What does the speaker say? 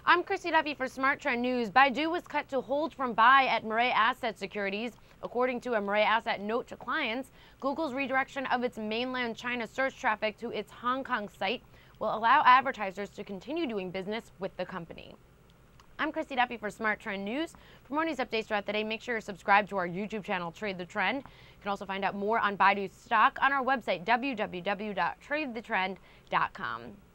I'm Christy Duffy for Smart Trend News. Baidu was cut to hold from buy at Mirae Asset Securities. According to a Mirae Asset note to clients, Google's redirection of its mainland China search traffic to its Hong Kong site will allow advertisers to continue doing business with the company. I'm Christy Duffy for Smart Trend News. For more news updates throughout the day, make sure you're subscribed to our YouTube channel, Trade the Trend. You can also find out more on Baidu's stock on our website, www.tradethetrend.com.